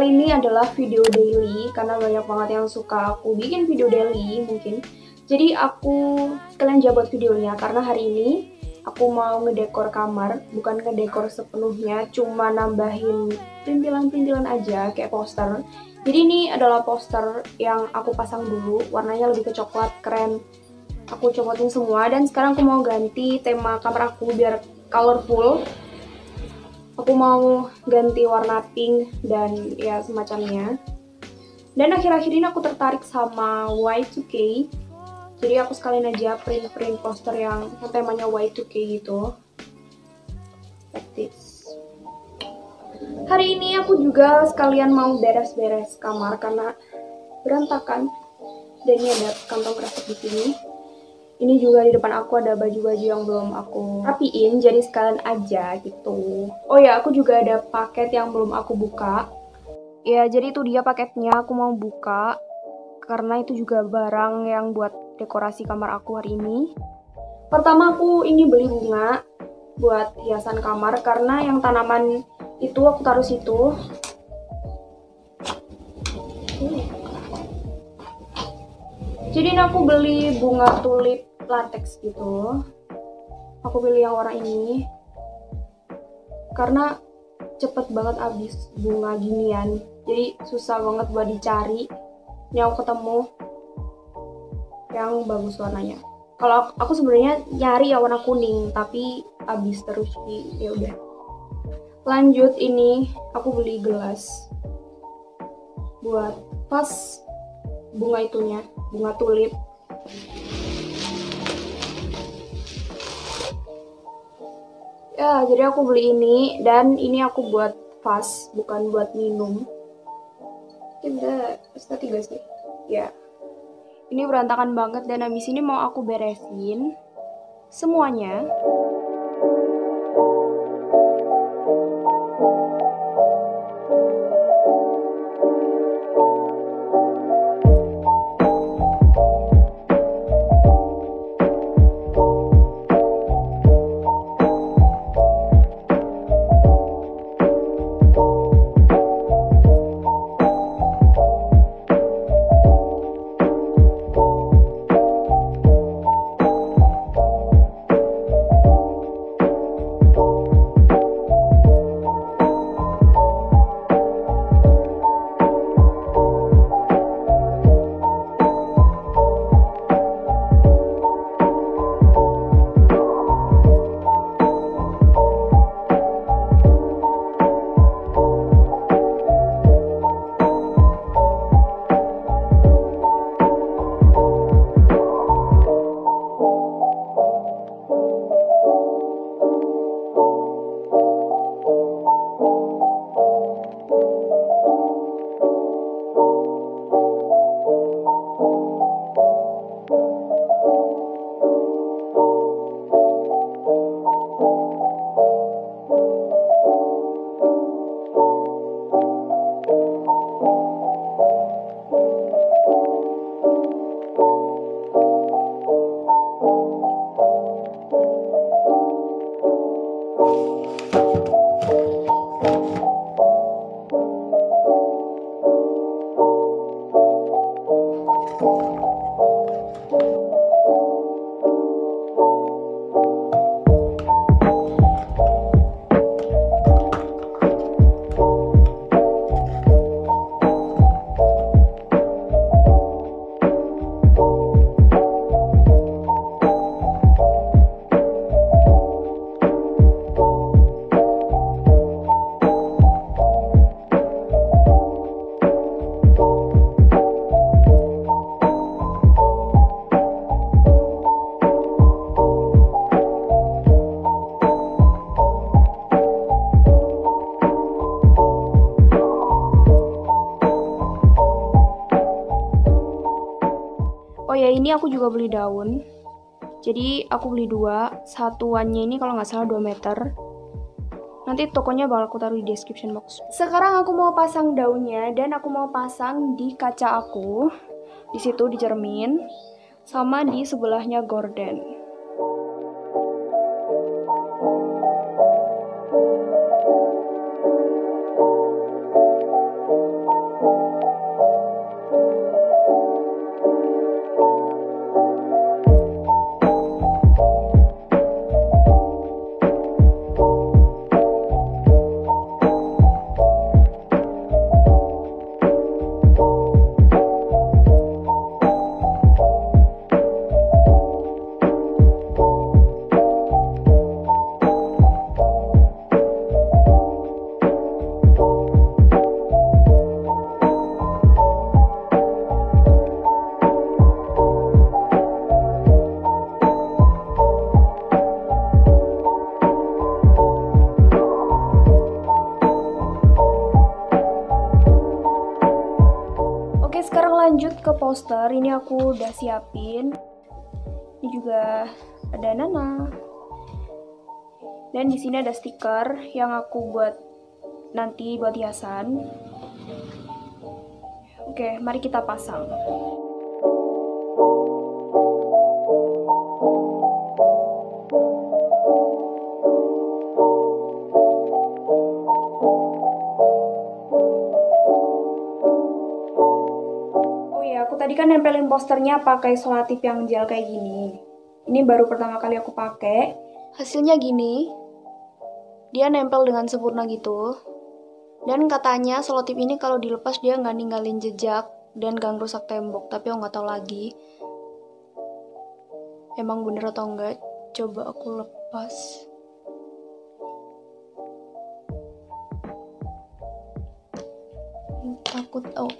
kali ini adalah video daily karena banyak banget yang suka aku bikin video daily mungkin. Jadi aku sekalian buat videonya karena hari ini aku mau ngedekor kamar, bukan ngedekor sepenuhnya, cuma nambahin perintilan-perintilan aja kayak poster. Jadi ini adalah poster yang aku pasang dulu, warnanya lebih ke coklat, keren. Aku copotin semua dan sekarang aku mau ganti tema kamar aku biar colorful. Aku mau ganti warna pink dan ya semacamnya. Dan akhir-akhir ini aku tertarik sama Y2K. Jadi aku sekalian aja print poster yang temanya Y2K gitu. Like this. Hari ini aku juga sekalian mau beres-beres kamar karena berantakan. Dan ini ada kantong kresek di sini. Ini juga di depan aku ada baju-baju yang belum aku rapiin, jadi sekalian aja gitu. Oh ya, aku juga ada paket yang belum aku buka. Ya, jadi itu dia paketnya, aku mau buka. Karena itu juga barang yang buat dekorasi kamar aku hari ini. Pertama aku ini beli bunga buat hiasan kamar, karena yang tanaman itu aku taruh situ. Jadi ini aku beli bunga tulip latex gitu. Aku pilih yang warna ini karena cepet banget habis bunga ginian. Jadi susah banget buat dicari. Ini aku ketemu yang bagus warnanya. Kalau aku sebenarnya nyari yang warna kuning, tapi habis terus ya udah. Lanjut ini aku beli gelas buat pas bunga itunya, bunga tulip. Ya, jadi aku beli ini dan ini aku buat vas, bukan buat minum. Udah S3 sih. Ya. Ini berantakan banget dan habis ini mau aku beresin semuanya. Oh ya, ini aku juga beli daun. Jadi aku beli 2, satuannya ini kalau nggak salah 2 meter. Nanti tokonya bakal aku taruh di description box. Sekarang aku mau pasang daunnya dan aku mau pasang di kaca aku. Di situ di cermin sama di sebelahnya gorden. poster. Ini aku udah siapin. Ini juga ada Nana. Dan di sini ada stiker yang aku buat nanti buat hiasan. Oke, mari kita pasang. Aku tadi kan nempelin posternya pakai selotip yang gel kayak gini. Ini baru pertama kali aku pakai. Hasilnya gini. Dia nempel dengan sempurna gitu. Dan katanya selotip ini kalau dilepas dia nggak ninggalin jejak dan gak rusak tembok. Tapi aku nggak tahu lagi. Emang bener atau enggak? Coba aku lepas. Takut. Oh.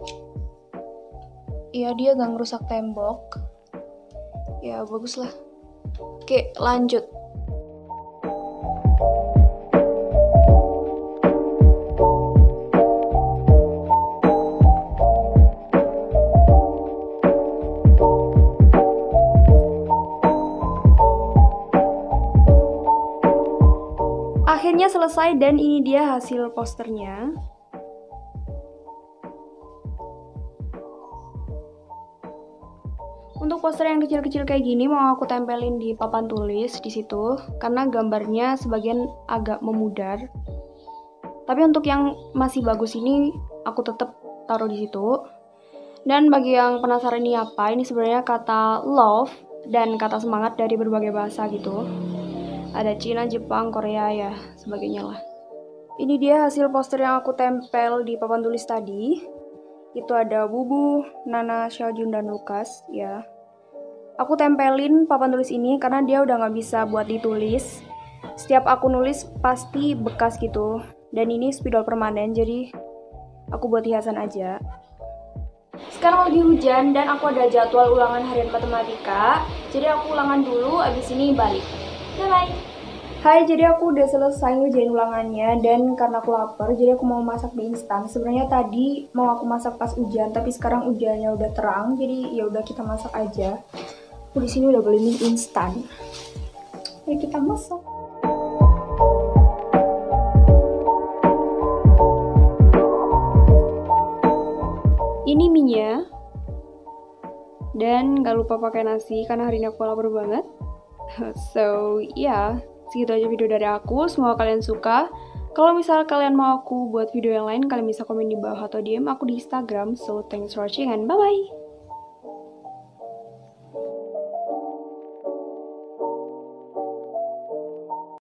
Iya, dia gak ngerusak tembok. Ya, bagus lah. Oke, lanjut. Akhirnya selesai dan ini dia hasil posternya. Untuk poster yang kecil-kecil kayak gini mau aku tempelin di papan tulis di situ karena gambarnya sebagian agak memudar. Tapi untuk yang masih bagus ini aku tetap taruh di situ. Dan bagi yang penasaran ini apa, ini sebenarnya kata love dan kata semangat dari berbagai bahasa gitu. Ada Cina, Jepang, Korea ya, sebagainya lah. Ini dia hasil poster yang aku tempel di papan tulis tadi. Itu ada Bubu, Nana, Xiaojun, dan Lukas ya. Aku tempelin papan tulis ini karena dia udah nggak bisa buat ditulis. Setiap aku nulis pasti bekas gitu. Dan ini spidol permanen, jadi aku buat hiasan aja. Sekarang lagi hujan dan aku ada jadwal ulangan harian matematika. Jadi aku ulangan dulu, abis ini balik. Bye-bye! Hai, jadi aku udah selesai ngerjain ulangannya dan karena aku lapar, jadi aku mau masak mie instan. Sebenarnya tadi mau aku masak pas hujan, tapi sekarang hujannya udah terang, jadi ya udah kita masak aja. Aku di sini udah beli mie instan. Ayo kita masak. Ini mie-nya. Dan gak lupa pakai nasi karena hari ini aku lapar banget. So, yeah. Segitu aja video dari aku, semoga kalian suka. Kalau misal kalian mau aku buat video yang lain, kalian bisa komen di bawah atau DM aku di Instagram. So, thanks for watching and bye-bye!